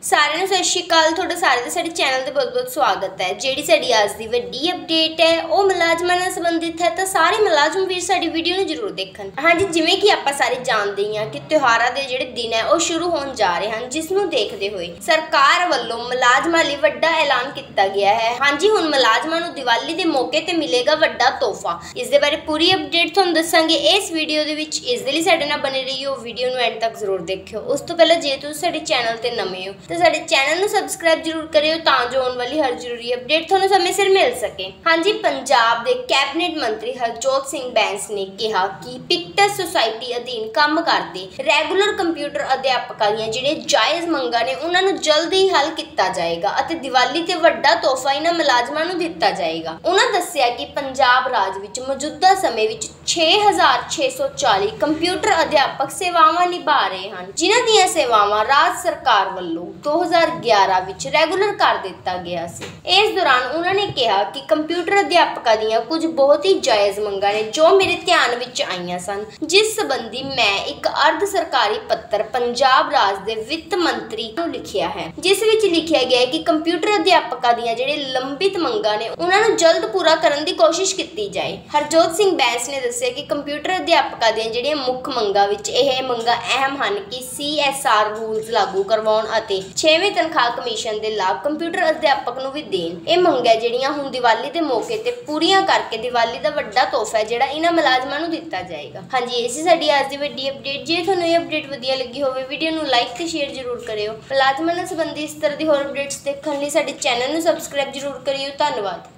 सारिਆਂ ਨੂੰ ਸਤਿ ਸ਼੍ਰੀ ਅਕਾਲ। ਤੁਹਾਡਾ ਸਾਰਿਆਂ ਦਾ ਸਾਡੇ ਚੈਨਲ ਤੇ ਬਹੁਤ-ਬਹੁਤ ਸਵਾਗਤ ਹੈ। ਜਿਹੜੀ ਸਾਡੀ ਅੱਜ ਦੀ ਵੱਡੀ ਅਪਡੇਟ ਹੈ ਉਹ ਮੁਲਾਜ਼ਮਾਂ ਨਾਲ ਸੰਬੰਧਿਤ ਹੈ, ਤਾਂ ਸਾਰੇ ਮੁਲਾਜ਼ਮ ਵੀਰ ਸਾਡੀ ਵੀਡੀਓ ਨੂੰ ਜ਼ਰੂਰ ਦੇਖਣ। ਹਾਂਜੀ, ਜਿਵੇਂ ਕਿ ਆਪਾਂ ਸਾਰੇ ਜਾਣਦੇ ਹਾਂ ਕਿ ਤਿਉਹਾਰਾਂ ਦੇ ਜਿਹੜੇ ਦਿਨ ਹੈ ਉਹ ਸ਼ੁਰੂ ਹੋਣ ਜਾ ਰਹੇ ਹਨ, ਜਿਸ ਨੂੰ ਦੇਖਦੇ ਹੋਏ ਸਰਕਾਰ ਵੱਲੋਂ ਮੁਲਾਜ਼ਮਾਂ ਲਈ ਵੱਡਾ ਐਲਾਨ ਕੀਤਾ ਗਿਆ ਹੈ। ਹਾਂਜੀ, ਹੁਣ ਮੁਲਾਜ਼ਮਾਂ ਨੂੰ ਦੀਵਾਲੀ ਦੇ ਮੌਕੇ ਤੇ ਮਿਲੇਗਾ ਵੱਡਾ ਤੋਹਫਾ। ਇਸ ਦੇ ਬਾਰੇ ਪੂਰੀ ਅਪਡੇਟ ਤੁਹਾਨੂੰ ਦੱਸਾਂਗੇ ਇਸ ਵੀਡੀਓ ਦੇ ਵਿੱਚ। ਇਸ ਦੇ ਲਈ ਸਾਡੇ ਨਾਲ ਬਣੇ ਰਹੀਓ, ਵੀਡੀਓ ਨੂੰ ਐਂਡ ਤੱਕ ਜ਼ਰੂਰ ਦੇਖਿਓ। ਉਸ ਤੋਂ ਪਹਿਲਾਂ ਜੇ ਤੁਸੀਂ ਸਾਡੇ ਚੈਨਲ ਤੇ ਨਵੇਂ ਹੋ तो साडे चैनल नूं सबसक्राइब जरूर करियो तां जो आने वाली हर जरूरी अपडेट तुहानूं समय सिर मिल सके। हाँ जी, पंजाब दे कैबिनेट मंत्री हरजोत सिंह बैंस ने कहा कि पिक्टस सोसाइटी अधीन काम करते रैगूलर कंप्यूटर अध्यापकों दी जिहड़े जायज़ मंगां ने उन्हां नूं जल्द ही हल किया जाएगा अते दिवाली ते वड्डा तोहफा इन्हां मुलाजमां नूं दित्ता जाएगा। उन्हां दस्सिया कि पंजाब राज विच मौजूदा समय विच 6640 कंप्यूटर अध्यापक सेवावां निभा रहे हैं, जिन्हां दीयां सेवावां राज सरकार वल्लों 2011 ਵਿੱਚ ਰੈਗੂਲਰ ਕਰ ਦਿੱਤਾ ਗਿਆ ਸੀ। ਇਸ ਦੌਰਾਨ ਉਹਨਾਂ ਨੇ ਕਿਹਾ ਕਿ ਕੰਪਿਊਟਰ ਅਧਿਆਪਕਾਂ ਦੀਆਂ ਕੁਝ ਬਹੁਤ ਹੀ ਜਾਇਜ਼ ਮੰਗਾਂ ਨੇ ਜੋ ਮੇਰੇ ਧਿਆਨ ਵਿੱਚ ਆਈਆਂ ਸਨ, ਜਿਸ ਸੰਬੰਧੀ ਮੈਂ ਇੱਕ ਅਰਧ ਸਰਕਾਰੀ ਪੱਤਰ ਪੰਜਾਬ ਰਾਜ ਦੇ ਵਿੱਤ ਮੰਤਰੀ ਨੂੰ ਲਿਖਿਆ ਹੈ, ਜਿਸ ਵਿੱਚ ਲਿਖਿਆ ਗਿਆ ਹੈ ਕਿ ਕੰਪਿਊਟਰ ਅਧਿਆਪਕਾਂ ਦੀਆਂ ਜਿਹੜੇ ਲੰਬਿਤ ਮੰਗਾਂ ਨੇ ਉਹਨਾਂ ਨੂੰ ਜਲਦ ਪੂਰਾ ਕਰਨ ਦੀ ਕੋਸ਼ਿਸ਼ ਕੀਤੀ ਜਾਏ। ਹਰਜੋਤ ਸਿੰਘ ਬੈਂਸ ਨੇ ਦੱਸਿਆ ਕਿ ਕੰਪਿਊਟਰ ਅਧਿਆਪਕਾਂ ਦੀਆਂ ਜਿਹੜੀਆਂ ਮੁੱਖ ਮੰਗਾਂ ਵਿੱਚ ਇਹ ਮੰਗਾਂ ਅਹਿਮ ਹਨ ਕਿ CSR ਰੂਲਸ ਲਾਗੂ ਕਰਵਾਉਣ ਅਤੇ 6ਵੇਂ ਤਨਖਾਹ ਕਮਿਸ਼ਨ ਦੇ ਲਾਭ ਕੰਪਿਊਟਰ ਅਧਿਆਪਕ ਨੂੰ ਵੀ ਦੇਣ। ਇਹ ਮੰਗਾਂ ਜਿਹੜੀਆਂ ਹੁਣ ਦੀਵਾਲੀ ਦੇ ਮੌਕੇ ਤੇ ਪੂਰੀਆਂ ਕਰਕੇ ਦੀਵਾਲੀ ਦਾ ਵੱਡਾ ਤੋਹਫਾ ਜਿਹੜਾ ਇਹਨਾਂ ਮੁਲਾਜ਼ਮਾਂ ਨੂੰ ਦਿੱਤਾ ਜਾਏਗਾ। ਹਾਂਜੀ, ਇਹ ਸੀ ਸਾਡੀ ਅੱਜ ਦੀ ਵੱਡੀ ਅਪਡੇਟ। ਜੇ ਤੁਹਾਨੂੰ ਇਹ ਅਪਡੇਟ ਵਧੀਆ ਲੱਗੀ ਹੋਵੇ ਵੀਡੀਓ ਨੂੰ ਲਾਈਕ ਤੇ ਸ਼ੇਅਰ ਜ਼ਰੂਰ ਕਰਿਓ। ਮੁਲਾਜ਼ਮਾਂ ਨਾਲ ਸੰਬੰਧੀ ਇਸ ਤਰ੍ਹਾਂ ਦੀ ਹੋਰ ਅਪਡੇਟਸ ਦੇਖਣ ਲਈ ਸਾਡੇ ਚੈਨਲ ਨੂੰ ਸਬਸਕ੍ਰਾਈਬ ਜ਼ਰੂਰ ਕਰਿਓ। ਧੰਨਵਾਦ।